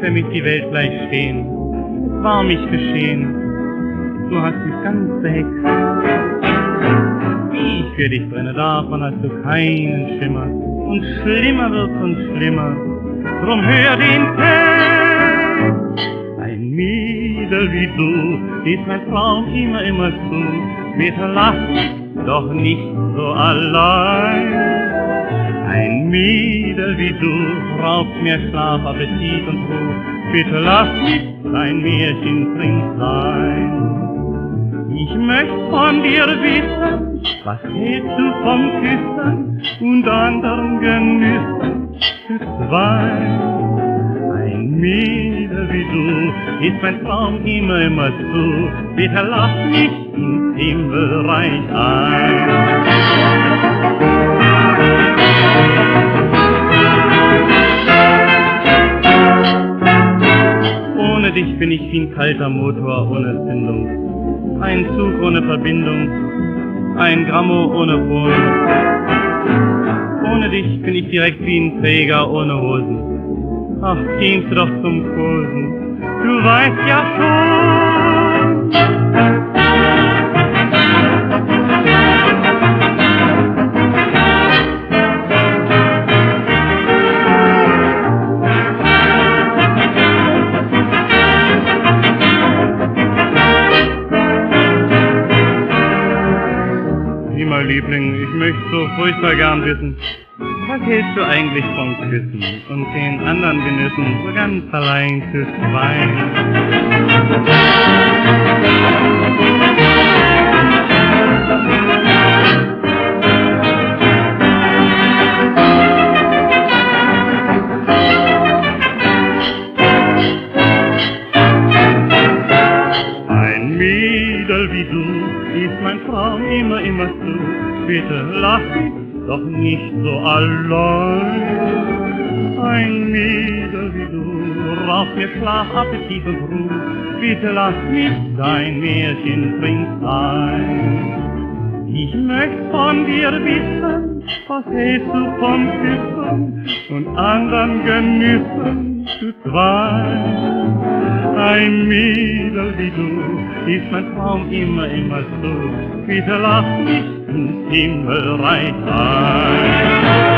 für mich die Welt gleich stehen. Es war um mich geschehen, du hast mich ganz behext. Wie ich für dich brenne, davon hast du keinen Schimmer. Und schlimmer wird's und schlimmer, drum hör den Text. Ein Mädel wie du, ist mein Traum immer zu. Bitte lach doch nicht so allein. Ein Mädel wie du raubt mir Schlaf, Appetit und Ruhe. Bitte lass nicht dein Märchenprinz sein. Ich möcht von dir wissen, was hältst du vom Küssen und anderen Genüssen für zwei? Ein Mädel wie du ist mein Traum immer zu. Bitte lass mich ins Himmelreich ein. Ohne dich bin ich wie ein kalter Motor ohne Zündung. Ein Zug ohne Verbindung, ein Grammo ohne Ton. Ohne dich bin ich direkt wie ein Träger ohne Hosen. Ach, gehst du doch zum Kosen, du weißt ja schon. Mein Liebling, ich möchte so furchtbar gern wissen, was hältst du eigentlich vom Küssen und den anderen Genüssen so ganz allein zu zwei? Ein Mädel wie du ist mein Traum immer zu. Bitte lach doch nicht so allein. Ein Mädel wie du raubt mir Schlaf, Appetit und Ruhe. Bitte lass mich dein Märchenprinz sein. Ich möcht von dir wissen, was hältst du vom Küssen und anderen Genüssen zu zwei? Ein Mädel wie du ist mein Traum immer so. Bitte lass mich ins Himmelreich ein.